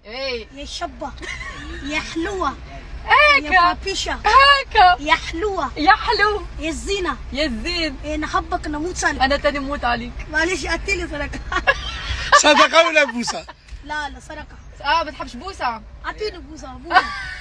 ايه يا شابة يا حلوة هيك يا بابيشة هيك يا حلوة يا حلو يا الزينة يا الزين. إيه نحبك نموت عليك. انا تاني موت عليك. معلش أعطيني صدقة. صدقة ولا بوسة؟ لا صدقة. بتحبش بوسه؟ أعطيني بوسة.